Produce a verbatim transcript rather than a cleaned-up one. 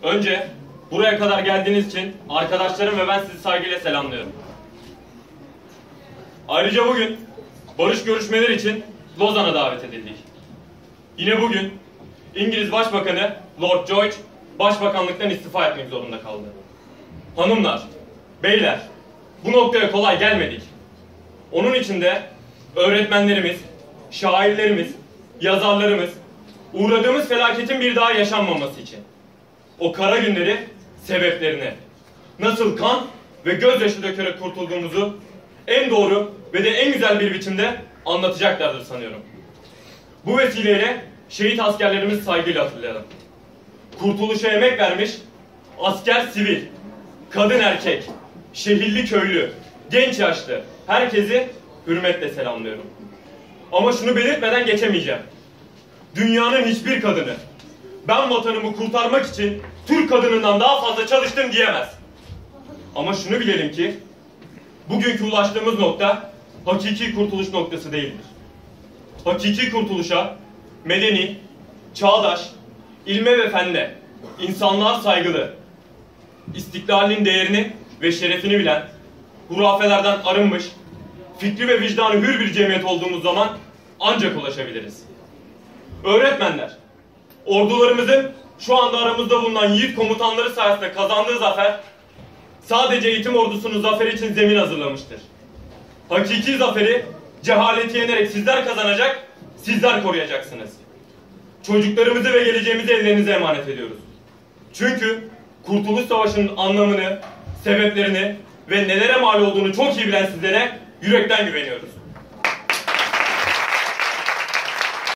Önce buraya kadar geldiğiniz için arkadaşlarım ve ben sizi saygıyla selamlıyorum. Ayrıca bugün barış görüşmeleri için Lozan'a davet edildik. Yine bugün İngiliz Başbakanı Lord George Başbakanlıktan istifa etmek zorunda kaldı. Hanımlar, beyler, bu noktaya kolay gelmedik. Onun için de öğretmenlerimiz, şairlerimiz, yazarlarımız, uğradığımız felaketin bir daha yaşanmaması için o kara günleri, sebeplerini, nasıl kan ve gözyaşı dökerek kurtulduğumuzu en doğru ve de en güzel bir biçimde anlatacaklardır sanıyorum. Bu vesileyle şehit askerlerimizi saygıyla hatırlayalım. Kurtuluşa emek vermiş asker sivil, kadın erkek, şehirli köylü, genç yaşlı herkesi hürmetle selamlıyorum. Ama şunu belirtmeden geçemeyeceğim. Dünyanın hiçbir kadını ben vatanımı kurtarmak için Türk kadınından daha fazla çalıştım diyemez. Ama şunu bilelim ki bugünkü ulaştığımız nokta hakiki kurtuluş noktası değildir. Hakiki kurtuluşa medeni, çağdaş, ilme ve fende, insanlığa saygılı, istiklalin değerini ve şerefini bilen, hurafelerden arınmış, fikri ve vicdanı hür bir cemiyet olduğumuz zaman ancak ulaşabiliriz. Öğretmenler, ordularımızın şu anda aramızda bulunan yiğit komutanları sayesinde kazandığı zafer, sadece eğitim ordusunun zaferi için zemin hazırlamıştır. Hakiki zaferi cehaleti yenerek sizler kazanacak, sizler koruyacaksınız. Çocuklarımızı ve geleceğimizi ellerinize emanet ediyoruz. Çünkü Kurtuluş Savaşı'nın anlamını, sebeplerini ve nelere mal olduğunu çok iyi bilen sizlere yürekten güveniyoruz.